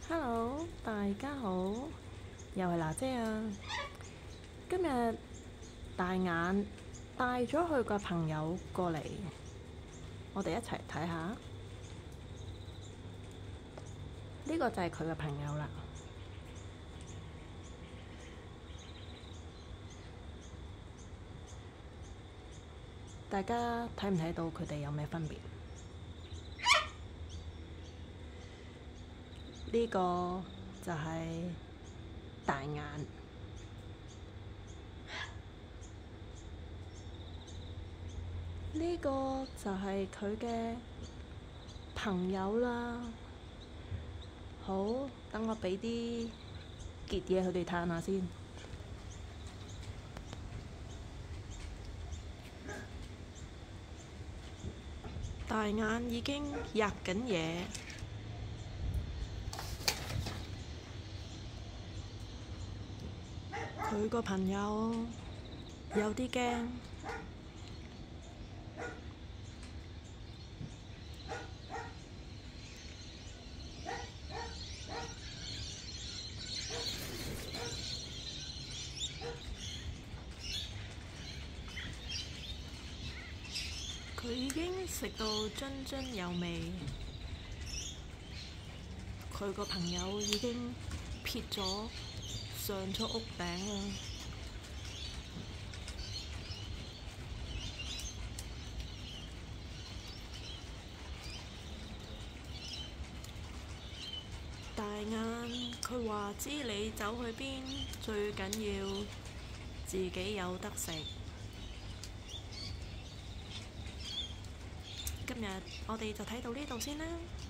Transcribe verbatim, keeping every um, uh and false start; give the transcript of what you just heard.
Hello，大家好，又係娜姐啊！今日大眼帶咗佢個朋友過嚟，我哋一齊睇下。呢個就係佢嘅朋友啦。大家睇唔睇到佢哋有咩分別？呢個就係大眼，呢個就係佢嘅朋友啦。好，等我畀啲傑嘢佢哋嘆下先。大眼已經吔緊嘢，佢個朋友有啲驚。佢已經食到津津有味，佢個朋友已經撇咗上咗屋頂啦。大眼佢話知你走去邊，最緊要自己有得食。今日我哋就睇到呢度先啦。